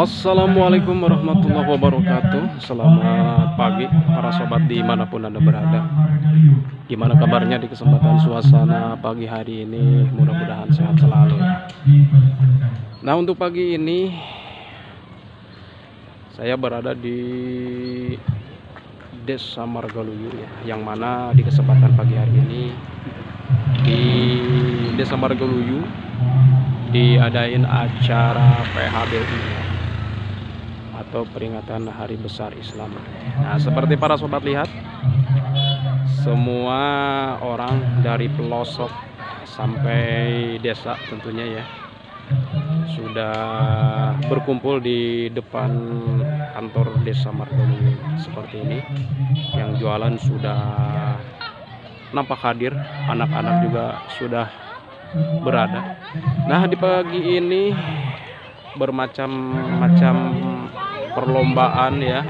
Assalamualaikum warahmatullahi wabarakatuh. Selamat pagi para sobat dimanapun Anda berada. Gimana kabarnya di kesempatan suasana pagi hari ini? Mudah-mudahan sehat selalu. Nah, untuk pagi ini saya berada di Desa Margaluyu ya, yang mana di kesempatan pagi hari ini di Desa Margaluyu diadain acara PHBI atau peringatan Hari Besar Islam. Nah, seperti para sobat lihat, semua orang dari pelosok sampai desa tentunya ya sudah berkumpul di depan kantor Desa Margaluyu seperti ini. Yang jualan sudah nampak hadir, anak-anak juga sudah berada. Nah, di pagi ini bermacam-macam perlombaan ya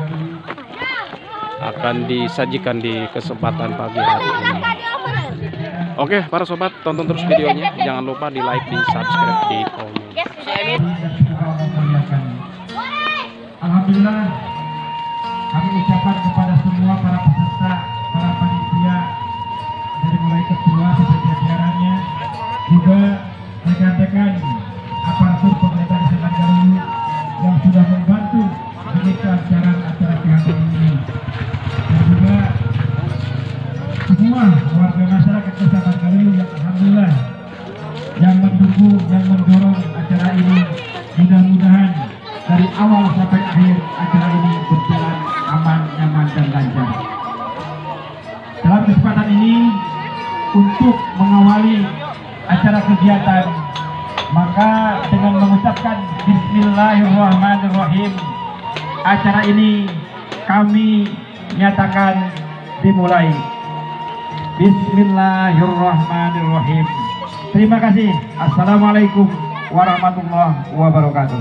akan disajikan di kesempatan pagi hari ini. Oke, para sobat, tonton terus videonya. Jangan lupa di like, di subscribe, di komen. Alhamdulillah, kami ucapkan kepada semua para peserta, para panitia dari mulai ketua sampai jajarannya, juga rekan-rekan aparatur pemerintah Desa Margaluyu yang sudah membantu mengikat acara PHBI ini, dan juga semua warga masyarakat Desa Margaluyu yang alhamdulillah yang mendukung, yang mendorong acara ini. Mudah-mudahan dari awal sampai akhir acara ini berjalan aman, nyaman, dan lancar. Dalam kesempatan ini, untuk mengawali acara kegiatan, maka dengan mengucapkan Bismillahirrahmanirrahim, acara ini kami nyatakan dimulai. Bismillahirrahmanirrahim. Terima kasih. Assalamualaikum warahmatullahi wabarakatuh.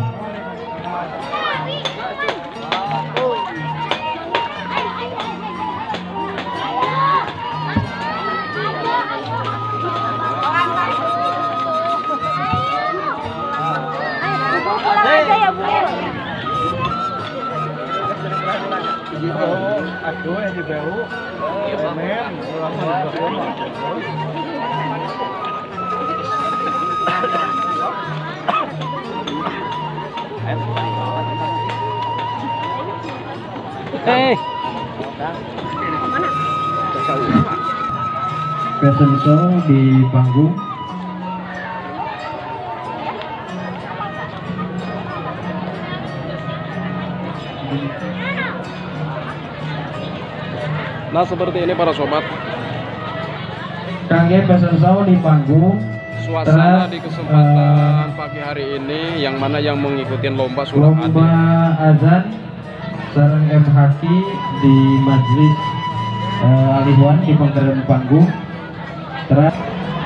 Aduh, yang dibau, men, Fashion show di panggung. Nah, seperti ini para sobat, Kangge fashion show di panggung. suasana di kesempatan pagi hari ini, yang mana yang mengikuti lomba sudah Lomba ada. azan sareng MHQ di Majelis Alihuan di pangkalan panggung. Terus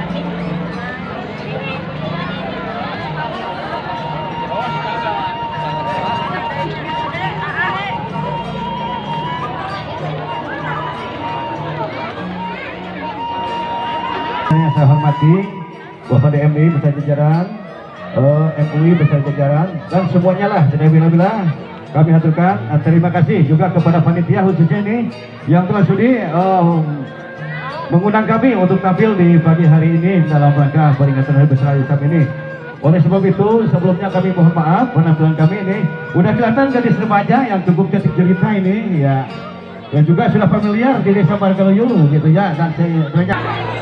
saya hormati Bapak DMI beserta jajaran, MUI beserta jajaran, dan semuanya lah, bila kami haturkan terima kasih juga kepada panitia khususnya ini yang telah sudi mengundang kami untuk tampil di pagi hari ini dalam rangka peringatan Hari Besar Islam ini. Oleh sebab itu, sebelumnya kami mohon maaf, penampilan kami ini udah kelihatan gadis remaja yang cukup cantik jelita ini ya, yang juga sudah familiar di Desa Margaluyu gitu ya, dan saya banyak.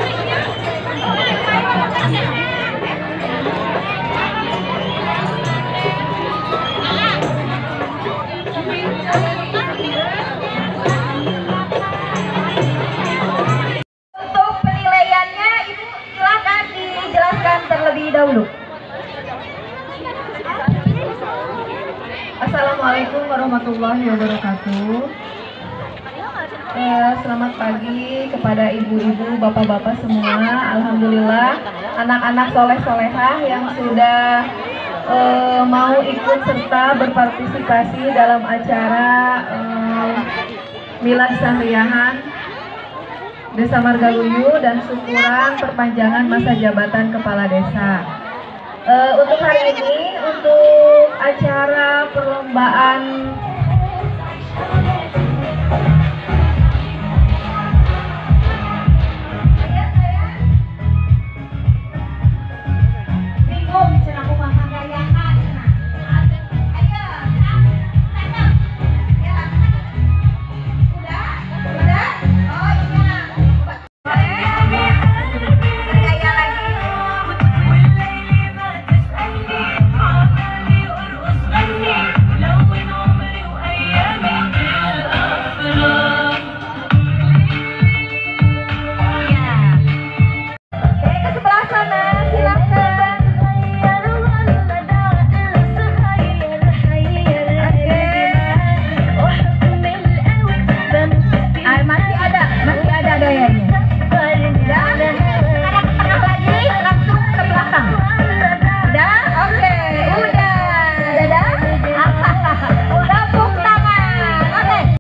Untuk penilaiannya, Ibu silakan dijelaskan terlebih dahulu. Assalamualaikum warahmatullahi wabarakatuh. Selamat pagi kepada ibu-ibu, bapak-bapak semua. Alhamdulillah, anak-anak soleh-solehah yang sudah mau ikut serta berpartisipasi dalam acara milad sahriyahan Desa Margaluyu dan syukuran perpanjangan masa jabatan kepala desa. Untuk hari ini, untuk acara perlombaan